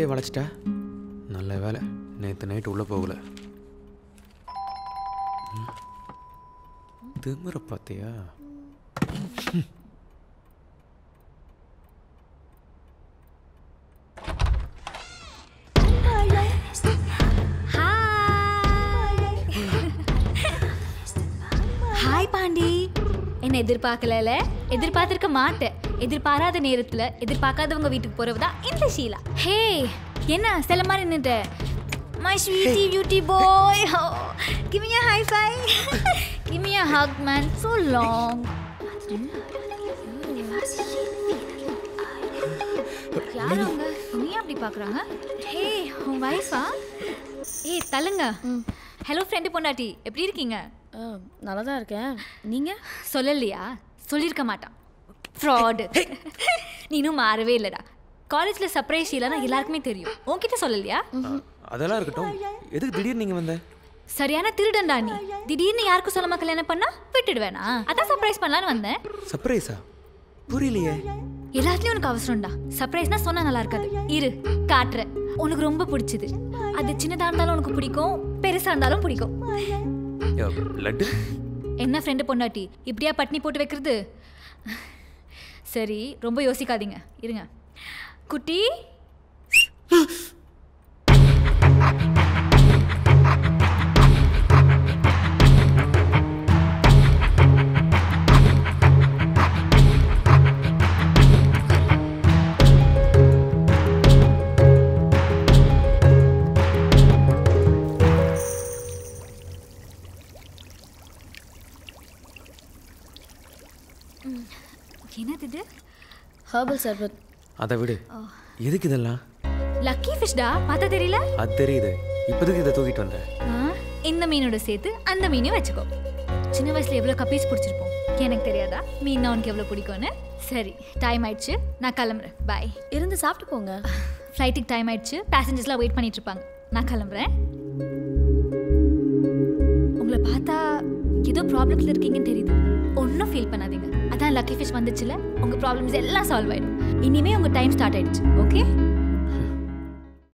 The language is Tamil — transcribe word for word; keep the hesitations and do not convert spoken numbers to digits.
இப்போவே வளைச்சிட்டா நல்ல வேலை நேற்று நைட்டு உள்ளே போகல. திமிர பார்த்தியா? ஹாய் பாண்டி. என்ன எதிர்பார்க்கல, எதிர்பார்த்திருக்க மாட்டேன். எதிர்பாராத நேரத்துல எதிர்பார்க்காதவங்க வீட்டுக்கு போறவதா இந்த ஷீலா. ஹே, என்ன செல்ல மாதிரி நின்னுட்ட? My sweetie beauty boy. Oh, give me a high five. Give me a hug, man. So long. யார் அவங்க? நீ அப்படி பார்க்கறாங்க? ஹே, உன் வைஃபா? ஏய் தலங்க. ஹலோ ஃப்ரெண்ட் பொண்டாட்டி, எப்படி இருக்கீங்க? நல்லா தான் இருக்கேன். நீங்க சொல்லலையா? சொல்லியிருக்க மாட்டான். ஃப்ராடு. நீனும் மாறவே இல்லைடா. காலேஜில் சர்ப்ரைஸ் இல்லைன்னா எல்லாருக்குமே தெரியும். உன்கிட்ட சொல்லலையா? அதெல்லாம் இருக்கட்டும். எதுக்கு திடீர்னு நீங்கள் வந்த? சரியான திருடன்டா நீ. திடீர்னு யாருக்கும் சொல்லாம கல்யாணம் பண்ணா விட்டுடுவேனா? அதான் சர்ப்ரைஸ் பண்ணலான்னு வந்தேன். சர்ப்ரைஸா? புரியலையே. எல்லாத்துலயும் உனக்கு அவசரம்டா. சர்ப்ரைஸ்னா சொன்னா நல்லா இருக்காது. இரு காட்டுறேன். உனக்கு ரொம்ப பிடிச்சது. அது சின்னதா இருந்தாலும் உனக்கு பிடிக்கும், பெருசா இருந்தாலும் பிடிக்கும். லட்டு என்ன ஃப்ரெண்டு பொண்டாட்டி இப்படியா பட்னி போட்டு வைக்கிறது? சரி, ரொம்ப யோசிக்காதீங்க, இருங்க. குட்டி என்னது இது? ஹெர்பல் சர்பத். அதை விடு. எதுக்கு இதெல்லாம்? லக்கி ஃபிஷ்டா, பார்த்தா தெரியல? அது தெரியுது. இப்போதைக்கு இதை தூக்கிட்டு வந்தேன். இந்த மீனோட சேர்த்து அந்த மீனையும் வச்சுக்கோ. சின்ன வயசுல எவ்வளோ கப்பீஸ் பிடிச்சிருப்போம். எனக்கு தெரியாதா மீன் உனக்கு எவ்வளோ பிடிக்கும்னு? சரி, டைம் ஆயிடுச்சு, நான் கிளம்புறேன். பாய். இருந்து சாப்பிட்டு போங்க. ஃப்ளைட்டுக்கு டைம் ஆயிடுச்சு, பேசஞ்சர்ஸ்லாம் வெயிட் பண்ணிட்டு இருப்பாங்க. நான் கிளம்புறேன். உங்களை பார்த்தா ஏதோ ப்ராப்ளத்தில் இருக்கீங்கன்னு தெரியுது. ஒன்றும் ஃபீல் பண்ணாதீங்க. அதான் லக்கி ஃபிஷ் வந்துச்சுல, உங்கள் ப்ராப்ளம்ஸ் எல்லாம் சால்வ் ஆகிடும். இனிமேல் உங்கள் டைம் ஸ்டார்ட் ஆயிடுச்சு. ஓகே?